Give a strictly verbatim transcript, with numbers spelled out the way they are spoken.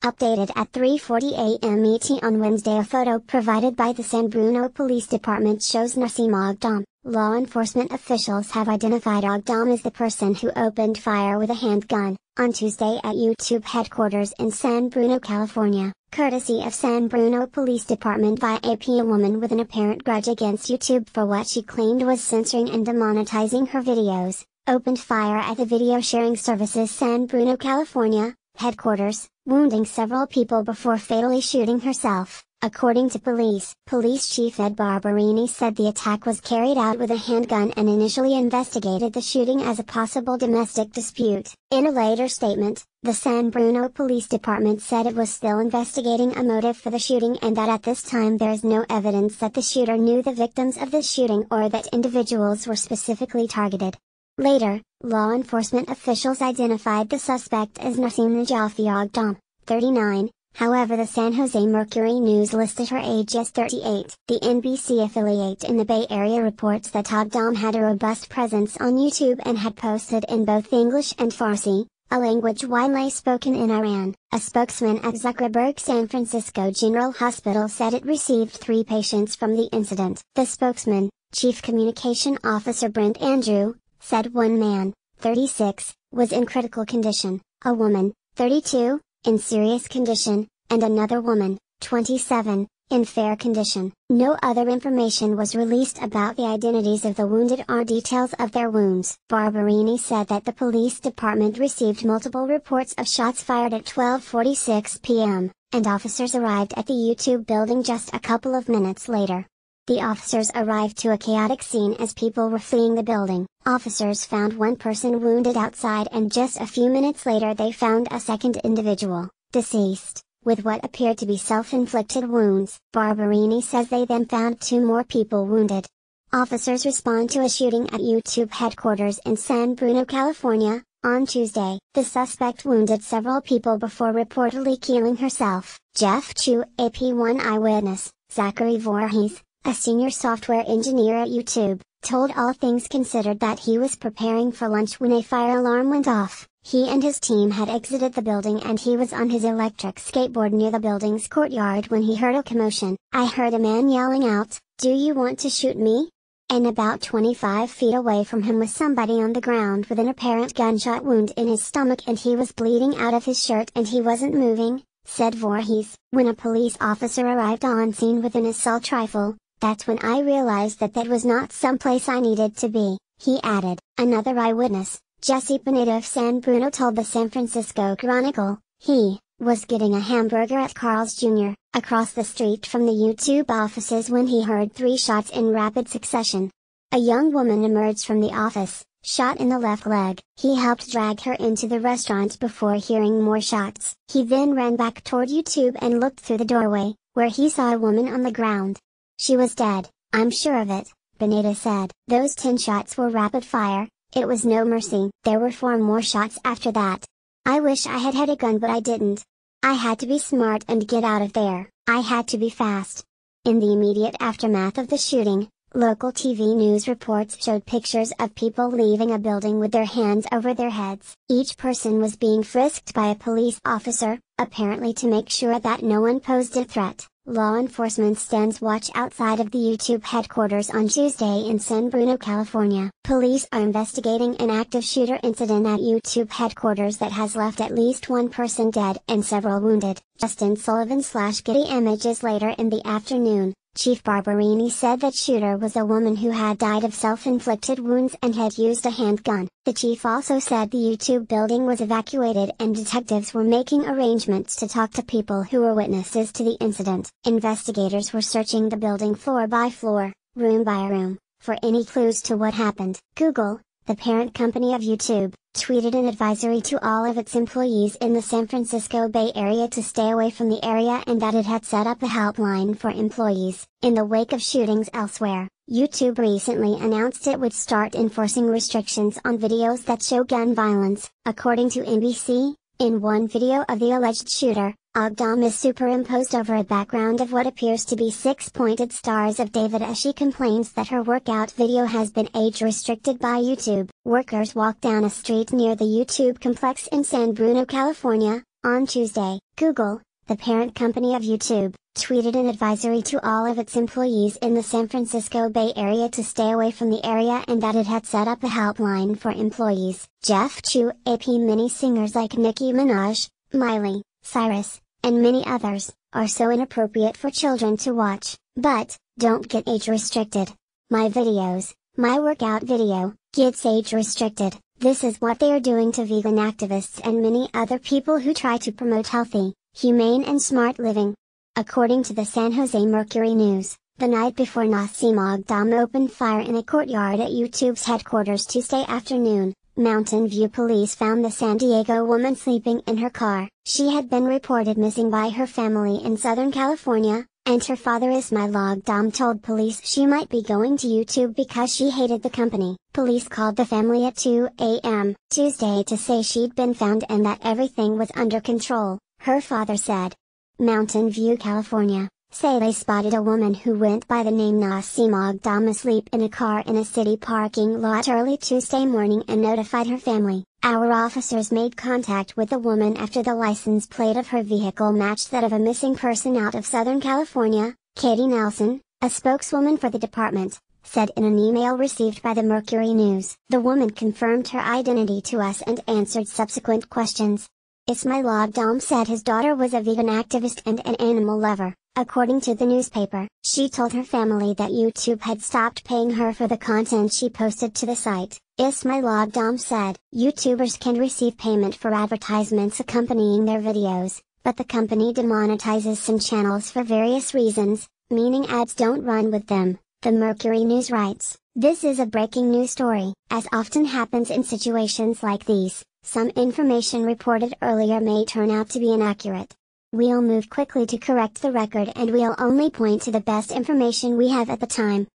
Updated at three forty a m E T on Wednesday, a photo provided by the San Bruno Police Department shows Nasim Aghdam. Law enforcement officials have identified Aghdam as the person who opened fire with a handgun on Tuesday at YouTube headquarters in San Bruno, California, courtesy of San Bruno Police Department via A P. A woman with an apparent grudge against YouTube for what she claimed was censoring and demonetizing her videos, opened fire at the video sharing services San Bruno, California headquarters, wounding several people before fatally shooting herself, according to police. Police Chief Ed Barberini said the attack was carried out with a handgun and initially investigated the shooting as a possible domestic dispute. In a later statement, the San Bruno Police Department said it was still investigating a motive for the shooting and that at this time there is no evidence that the shooter knew the victims of this shooting or that individuals were specifically targeted. Later, law enforcement officials identified the suspect as Nasim Najafi Aghdam, thirty-nine, however the San Jose Mercury News listed her age as thirty-eight. The N B C affiliate in the Bay Area reports that Aghdam had a robust presence on YouTube and had posted in both English and Farsi, a language widely spoken in Iran. A spokesman at Zuckerberg San Francisco General Hospital said it received three patients from the incident. The spokesman, Chief Communication Officer Brent Andrew, said one man, thirty-six, was in critical condition, a woman, thirty-two, in serious condition, and another woman, twenty-seven, in fair condition. No other information was released about the identities of the wounded or details of their wounds. Barberini said that the police department received multiple reports of shots fired at twelve forty-six p m, and officers arrived at the YouTube building just a couple of minutes later. The officers arrived to a chaotic scene as people were fleeing the building. Officers found one person wounded outside and just a few minutes later they found a second individual, deceased, with what appeared to be self-inflicted wounds. Barberini says they then found two more people wounded. Officers respond to a shooting at YouTube headquarters in San Bruno, California, on Tuesday. The suspect wounded several people before reportedly killing herself. Jeff Chu, A P one eyewitness, Zachary Voorhees, a senior software engineer at YouTube, told All Things Considered that he was preparing for lunch when a fire alarm went off. He and his team had exited the building and he was on his electric skateboard near the building's courtyard when he heard a commotion. I heard a man yelling out, "Do you want to shoot me?" And about twenty-five feet away from him was somebody on the ground with an apparent gunshot wound in his stomach and he was bleeding out of his shirt and he wasn't moving, said Voorhees. When a police officer arrived on scene with an assault rifle, that's when I realized that that was not someplace I needed to be, he added. Another eyewitness, Jesse Pineda of San Bruno told the San Francisco Chronicle, he was getting a hamburger at Carl's Junior, across the street from the YouTube offices when he heard three shots in rapid succession. A young woman emerged from the office, shot in the left leg. He helped drag her into the restaurant before hearing more shots. He then ran back toward YouTube and looked through the doorway, where he saw a woman on the ground. She was dead, I'm sure of it, Pineda said. Those ten shots were rapid fire, it was no mercy. There were four more shots after that. I wish I had had a gun but I didn't. I had to be smart and get out of there. I had to be fast. In the immediate aftermath of the shooting, local T V news reports showed pictures of people leaving a building with their hands over their heads. Each person was being frisked by a police officer, apparently to make sure that no one posed a threat. Law enforcement stands watch outside of the YouTube headquarters on Tuesday in San Bruno, California. Police are investigating an active shooter incident at YouTube headquarters that has left at least one person dead and several wounded. Justin Sullivan slash Getty Images. Later in the afternoon, Chief Barberini said that shooter was a woman who had died of self-inflicted wounds and had used a handgun. The chief also said the YouTube building was evacuated and detectives were making arrangements to talk to people who were witnesses to the incident. Investigators were searching the building floor by floor, room by room, for any clues to what happened. Google, the parent company of YouTube, tweeted an advisory to all of its employees in the San Francisco Bay Area to stay away from the area and that it had set up a helpline for employees. In the wake of shootings elsewhere, YouTube recently announced it would start enforcing restrictions on videos that show gun violence. According to N B C, in one video of the alleged shooter, Aghdam is superimposed over a background of what appears to be six pointed stars of David as she complains that her workout video has been age restricted by YouTube. Workers walked down a street near the YouTube complex in San Bruno, California, On Tuesday, Google, the parent company of YouTube, tweeted an advisory to all of its employees in the San Francisco Bay Area to stay away from the area and that it had set up a helpline for employees. Jeff Chu, A P many singers like Nicki Minaj, Miley Cyrus, and many others, are so inappropriate for children to watch, but, don't get age restricted. My videos, my workout video, gets age restricted. This is what they are doing to vegan activists and many other people who try to promote healthy, humane and smart living. According to the San Jose Mercury News, the night before Nasim Aghdam opened fire in a courtyard at YouTube's headquarters Tuesday afternoon, Mountain View police found the San Diego woman sleeping in her car. She had been reported missing by her family in Southern California, and her father Ismail Aghdam told police she might be going to YouTube because she hated the company. Police called the family at two A M Tuesday to say she'd been found and that everything was under control, her father said. Mountain View, California, say they spotted a woman who went by the name Nasim Aghdam asleep in a car in a city parking lot early Tuesday morning and notified her family. Our officers made contact with the woman after the license plate of her vehicle matched that of a missing person out of Southern California, Katie Nelson, a spokeswoman for the department, said in an email received by the Mercury News. The woman confirmed her identity to us and answered subsequent questions. Ismail Aghdam said his daughter was a vegan activist and an animal lover. According to the newspaper, she told her family that YouTube had stopped paying her for the content she posted to the site. Ismail Aghdam said, YouTubers can receive payment for advertisements accompanying their videos, but the company demonetizes some channels for various reasons, meaning ads don't run with them, the Mercury News writes. This is a breaking news story. As often happens in situations like these, some information reported earlier may turn out to be inaccurate. We'll move quickly to correct the record and we'll only point to the best information we have at the time.